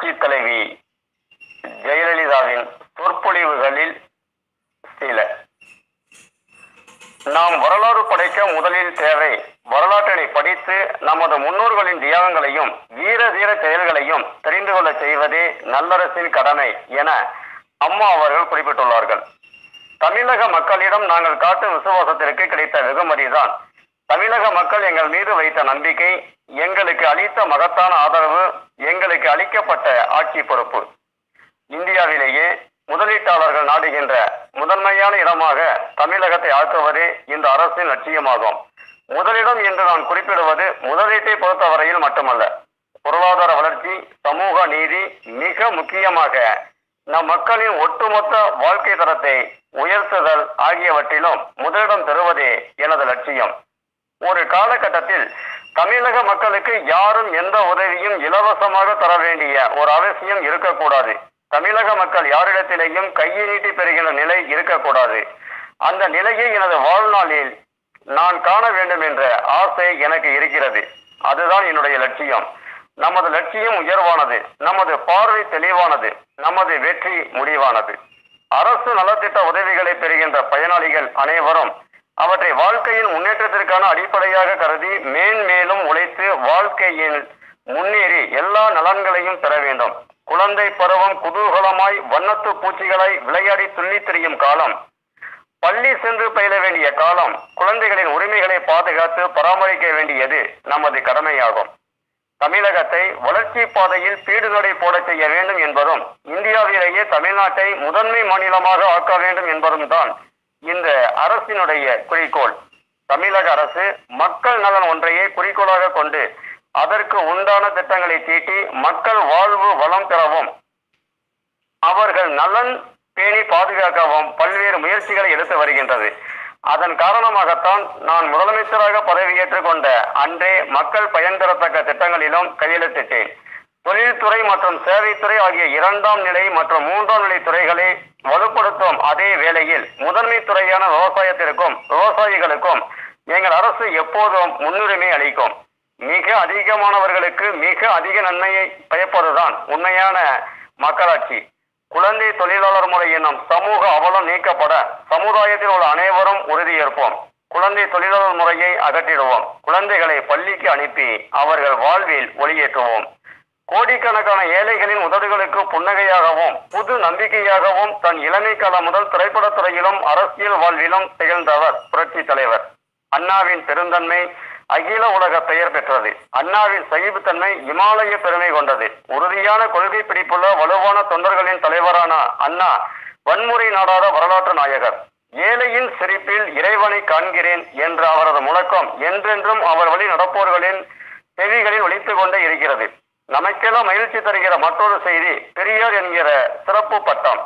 புரட்சி தலைவி ஜெயலலிதாவின் சொற்பொழிவுகளில் சில. நாம் வரலாறு படைக்க முதலில் தேவை வரலாற்றினை படித்து நமது முன்னோர்களின் தியாகங்களையும் வீர தீர செயல்களையும் தெரிந்து கொள்ள செய்வதே நல்லரசின் கடமை என அம்மா அவர்கள் குறிப்பிட்டுள்ளார்கள். தமிழக மக்களிடம் நாங்கள் காட்டும் விசுவாசத்திற்கு கிடைத்த வெகுமதிதான் தமிழக மக்கள் எங்கள் மீது வைத்த நம்பிக்கை, எங்களுக்கு அளித்த மகத்தான ஆதரவு, எங்களுக்கு அளிக்கப்பட்ட ஆட்சி பொறுப்பு. இந்தியாவிலேயே முதலீட்டாளர்கள் நாடுகின்ற முதன்மையான இடமாக தமிழகத்தை ஆக்குவதே இந்த அரசின் லட்சியமாகும். முதலிடம் என்று நான் குறிப்பிடுவது முதலீட்டை பொறுத்தவரையில் மட்டுமல்ல, பொருளாதார வளர்ச்சி, சமூக நீதி, மிக முக்கியமாக நம் மக்களின் ஒட்டுமொத்த வாழ்க்கை தரத்தை உயர்த்துதல் ஆகியவற்றிலும் முதலிடம் பெறுவதே எனது லட்சியம். ஒரு காலகட்டத்தில் தமிழக மக்களுக்கு யாரும் எந்த உதவியும் இலவசமாக தர வேண்டிய ஒரு அவசியம் இருக்கக்கூடாது. தமிழக மக்கள் யாரிடத்திலேயும் கையை நீட்டி பெறுகின்ற நிலை இருக்கக்கூடாது. அந்த நிலையை எனது வாழ்நாளில் நான் காண வேண்டும் என்ற ஆசை எனக்கு இருக்கிறது. அதுதான் என்னுடைய லட்சியம். நமது லட்சியம் உயர்வானது, நமது பார்வை தெளிவானது, நமது வெற்றி முடிவானது. அரசு நலத்திட்ட உதவிகளை பெறுகின்ற பயனாளிகள் அனைவரும் அவற்றை வாழ்க்கையின் முன்னேற்றத்திற்கான அடிப்படையாக கருதி மேன்மேலும் உழைத்து வாழ்க்கையில் முன்னேறி எல்லா நலன்களையும் பெற வேண்டும். குழந்தை பருவம் குதூகலமாய் வண்ணத்து பூச்சிகளாய் விளையாடி துள்ளி திரியும் காலம், பள்ளி சென்று பயில வேண்டிய காலம், குழந்தைகளின் உரிமைகளை பாதுகாத்து பராமரிக்க வேண்டியது நமது கடமையாகும். தமிழகத்தை வளர்ச்சி பாதையில் பீடுநடை போட செய்ய வேண்டும் என்பதும், இந்தியாவிலேயே தமிழ்நாட்டை முதன்மை மாநிலமாக ஆக்க வேண்டும் என்பதும் தான் இந்த அரசினுடைய குறிக்கோள். தமிழக அரசு மக்கள் நலன் ஒன்றையே குறிக்கோளாக கொண்டு அதற்கு உண்டான திட்டங்களை தீட்டி மக்கள் வாழ்வு வளம் பெறவும் அவர்கள் நலன் பேணி பாதுகாக்கவும் பல்வேறு முயற்சிகளை எடுத்து வருகின்றது. அதன் காரணமாகத்தான் நான் முதலமைச்சராக பதவியேற்றுக் கொண்ட அன்றே மக்கள் பயன் பெறத்தக்க திட்டங்களிலும் கையெழுத்திட்டேன். தொழில்துறை மற்றும் சேவைத்துறை ஆகிய 2ஆம் நிலை மற்றும் 3ஆம் நிலை துறைகளை வலுப்படுத்தும் அதே வேளையில் முதன்மை துறையான விவசாயத்திற்கும் விவசாயிகளுக்கும் எங்கள் அரசு எப்போதும் முன்னுரிமை அளிக்கும். மிக அதிகமானவர்களுக்கு மிக அதிக நன்மையை பயப்பதுதான் உண்மையான மக்களாட்சி. குழந்தை தொழிலாளர் முறை என்னும் சமூக அவலம் நீக்கப்பட சமுதாயத்தில் உள்ள அனைவரும் உறுதியேற்போம். குழந்தை தொழிலாளர் முறையை அகற்றிடுவோம். குழந்தைகளை பள்ளிக்கு அனுப்பி அவர்கள் வாழ்வில் ஒளியேற்றுவோம். கோடிக்கணக்கான ஏழைகளின் உதடுகளுக்கு புன்னகையாகவும் புது நம்பிக்கையாகவும் தன் இளமை காலம் முதல் திரைப்படத்துறையிலும் அரசியல் வாழ்விலும் திகழ்ந்தவர் புரட்சி தலைவர். அண்ணாவின் பெருந்தன்மை அகில உலக பெயர் பெற்றது. அண்ணாவின் சகிப்புத்தன்மை இமாலய பெருமை கொண்டது. உறுதியான கொள்கை பிடிப்புள்ள வலுவான தொண்டர்களின் தலைவரான அண்ணா வன்முறை நாடாத வரலாற்று நாயகர். ஏழையின் சிரிப்பில் இறைவனை காண்கிறேன் என்ற அவரது முழக்கம் என்றென்றும் அவர் வழி நடப்போர்களின் செவிகளில் ஒலித்துக் கொண்டே இருக்கிறது. நமக்கெல்லாம் மகிழ்ச்சி தருகிற மற்றொரு செய்தி, பெரியார் என்கிற சிறப்பு பட்டம்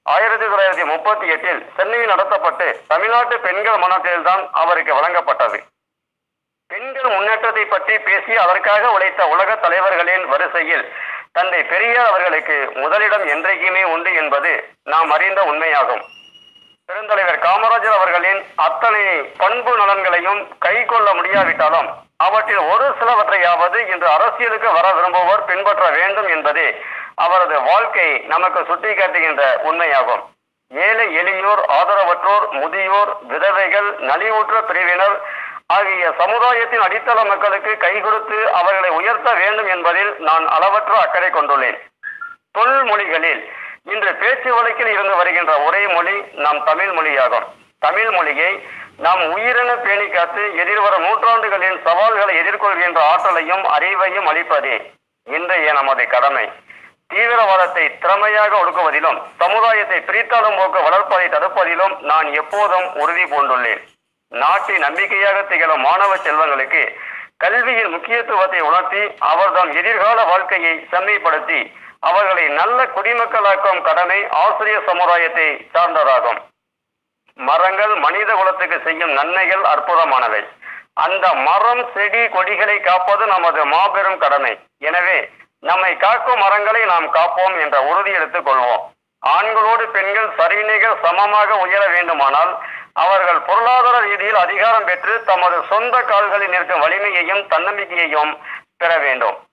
1938 சென்னையில் நடத்தப்பட்டு தமிழ்நாட்டு பெண்கள் மன்றத்தில்தான் அவருக்கு வழங்கப்பட்டது. பெண்கள் முன்னேற்றத்தை பற்றி பேசி அதற்காக உழைத்த உலக தலைவர்களின் வரிசையில் தந்தை பெரியார் அவர்களுக்கு முதலிடம் என்றைக்குமே உண்டு என்பது நாம் அறிந்த உண்மையாகும். பெருந்தலைவர் காமராஜர் அவர்களின் அத்தனை பண்பு நலன்களையும் கை கொள்ள முடியாவிட்டாலும் அவற்றில் ஒரு சிலவற்றையாவது இன்று அரசியலுக்கு வர விரும்புவோர் பின்பற்ற வேண்டும் என்பதே அவரது வாழ்க்கை நமக்கு சுட்டிக்காட்டுகின்ற உண்மையாகும். ஏழை எளியோர், ஆதரவற்றோர், முதியோர், விதவைகள், நலிவுற்ற பிரிவினர் ஆகிய சமுதாயத்தின் அடித்தள மக்களுக்கு கை கொடுத்து அவர்களை உயர்த்த வேண்டும் என்பதில் நான் அளவற்ற அக்கறை கொண்டுள்ளேன். தொல்மொழிகளில் இன்று பேச்சு வழக்கில் இருந்து வருகின்ற ஒரே மொழி நம் தமிழ் மொழியாகும். தமிழ் மொழியை நாம் உயிரென பேணி காத்து எதிர்வரும் நூற்றாண்டுகளின் சவால்களை எதிர்கொள்கின்ற ஆற்றலையும் அறிவையும் அளிப்பதே இன்றைய நமது கடமை. தீவிரவாதத்தை திறமையாக ஒடுக்குவதிலும் சமுதாயத்தை பிரித்தாளும் போக்கு வளர்ப்பதை தடுப்பதிலும் நான் எப்போதும் உறுதி பூண்டுள்ளேன். நாட்டின் நம்பிக்கையாக திகழும் மாணவ செல்வங்களுக்கு கல்வியின் முக்கியத்துவத்தை உணர்த்தி அவர்தம் எதிர்கால வாழ்க்கையை செம்மைப்படுத்தி அவர்களை நல்ல குடிமக்களாக்கும் கடமை ஆசிரியர் சமுதாயத்தை சார்ந்ததாகும். மரங்கள் மனித குலத்துக்கு செய்யும் நன்மைகள் அற்புதமானவை. அந்த மரம் செடி கொடிகளை காப்பது நமது மாபெரும் கடமை. எனவே நம்மை காக்கும் மரங்களை நாம் காப்போம் என்ற உறுதி எடுத்துக் கொள்வோம். ஆண்களோடு பெண்கள் சரிநிகர் சமமாக உயர வேண்டுமானால் அவர்கள் பொருளாதார ரீதியில் அதிகாரம் பெற்று தமது சொந்த கால்களில் நிற்கும் வலிமையையும் தன்னம்பிக்கையையும் பெற வேண்டும்.